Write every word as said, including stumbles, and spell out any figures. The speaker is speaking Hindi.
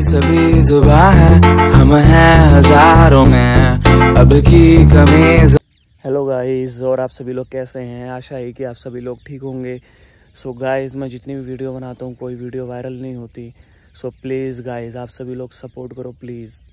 सभी जुबां है, हम हैं हजारों में, अब की कमी। हेलो गाइस, और आप सभी लोग कैसे हैं? आशा है कि आप सभी लोग ठीक होंगे। सो गाइस, मैं जितनी भी वीडियो बनाता हूँ कोई वीडियो वायरल नहीं होती। सो प्लीज़ गाइस, आप सभी लोग सपोर्ट करो प्लीज़।